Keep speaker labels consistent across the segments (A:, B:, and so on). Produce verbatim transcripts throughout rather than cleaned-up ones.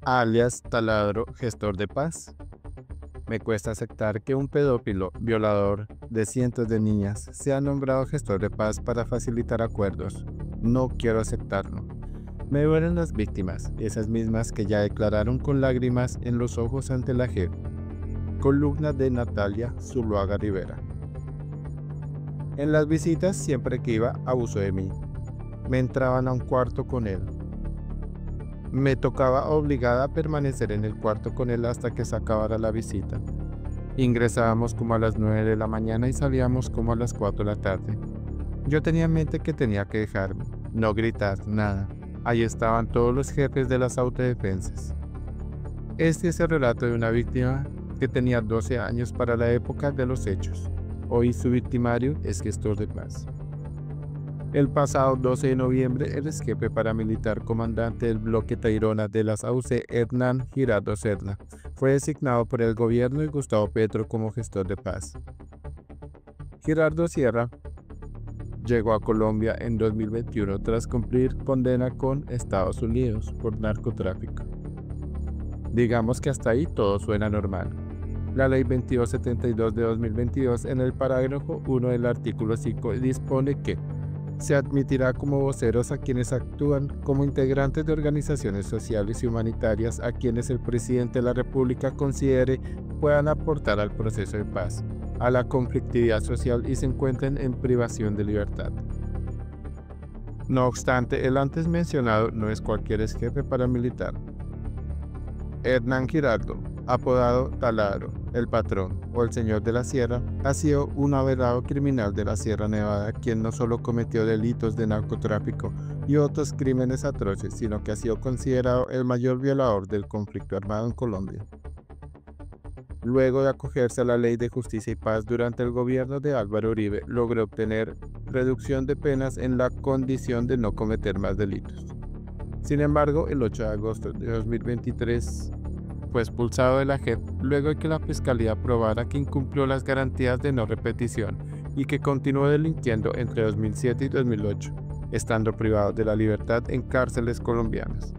A: alias Taladro, gestor de paz. Me cuesta aceptar que un pedófilo violador de cientos de niñas sea nombrado gestor de paz para facilitar acuerdos. No quiero aceptarlo. Me duelen las víctimas, esas mismas que ya declararon con lágrimas en los ojos ante la J E P. Columna de Natalia Zuluaga Rivera. En las visitas, siempre que iba, abusó de mí. Me entraban a un cuarto con él. Me tocaba obligada a permanecer en el cuarto con él hasta que se acabara la visita. Ingresábamos como a las nueve de la mañana y salíamos como a las cuatro de la tarde. Yo tenía en mente que tenía que dejarme, no gritar, nada. Ahí estaban todos los jefes de las autodefensas. Este es el relato de una víctima que tenía doce años para la época de los hechos. Hoy su victimario es gestor de paz. El pasado doce de noviembre, el ex jefe paramilitar comandante del bloque Tayrona de las A U C, Hernán Giraldo Serna, fue designado por el gobierno y Gustavo Petro como gestor de paz. Giraldo Sierra llegó a Colombia en dos mil veintiuno tras cumplir condena con Estados Unidos por narcotráfico. Digamos que hasta ahí todo suena normal. La Ley veintidós setenta y dos de dos mil veintidós, en el parágrafo uno del artículo cinco, dispone que se admitirá como voceros a quienes actúan como integrantes de organizaciones sociales y humanitarias a quienes el presidente de la República considere puedan aportar al proceso de paz, a la conflictividad social y se encuentren en privación de libertad. No obstante, el antes mencionado no es cualquier ex jefe paramilitar. Hernán Giraldo, apodado Taladro, el patrón o el señor de la sierra, ha sido un aberrado criminal de la Sierra Nevada quien no solo cometió delitos de narcotráfico y otros crímenes atroces, sino que ha sido considerado el mayor violador del conflicto armado en Colombia. Luego de acogerse a la Ley de Justicia y Paz durante el gobierno de Álvaro Uribe, logró obtener reducción de penas en la condición de no cometer más delitos. Sin embargo, el ocho de agosto de dos mil veintitrés fue expulsado de la J E P luego de que la Fiscalía probara que incumplió las garantías de no repetición y que continuó delinquiendo entre dos mil siete y dos mil ocho, estando privado de la libertad en cárceles colombianas.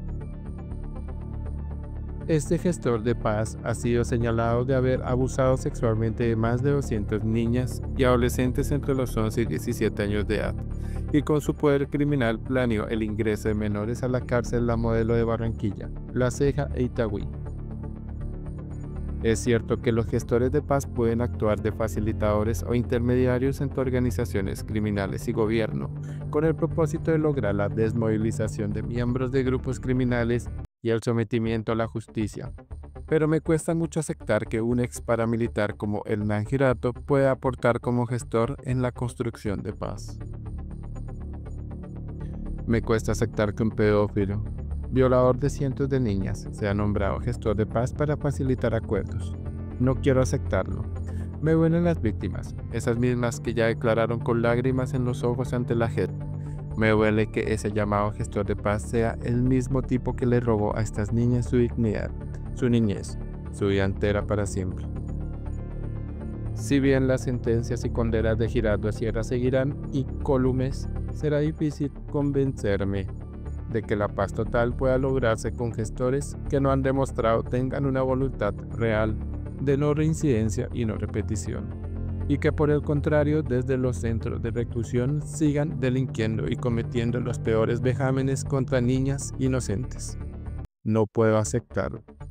A: Este gestor de paz ha sido señalado de haber abusado sexualmente de más de doscientas niñas y adolescentes entre los once y diecisiete años de edad, y con su poder criminal planeó el ingreso de menores a la cárcel La Modelo de Barranquilla, La Ceja e Itagüí. Es cierto que los gestores de paz pueden actuar de facilitadores o intermediarios entre organizaciones criminales y gobierno, con el propósito de lograr la desmovilización de miembros de grupos criminales y el sometimiento a la justicia. Pero me cuesta mucho aceptar que un ex paramilitar como Hernán Giraldo pueda aportar como gestor en la construcción de paz. Me cuesta aceptar que un pedófilo, violador de cientos de niñas, sea nombrado gestor de paz para facilitar acuerdos. No quiero aceptarlo. Me duelen las víctimas, esas mismas que ya declararon con lágrimas en los ojos ante la J E P. Me duele que ese llamado gestor de paz sea el mismo tipo que le robó a estas niñas su dignidad, su niñez, su vida entera para siempre. Si bien las sentencias y condenas de Giraldo Sierra seguirán incólumes, será difícil convencerme de que la paz total pueda lograrse con gestores que no han demostrado tengan una voluntad real de no reincidencia y no repetición, y que por el contrario desde los centros de reclusión sigan delinquiendo y cometiendo los peores vejámenes contra niñas inocentes. No puedo aceptarlo.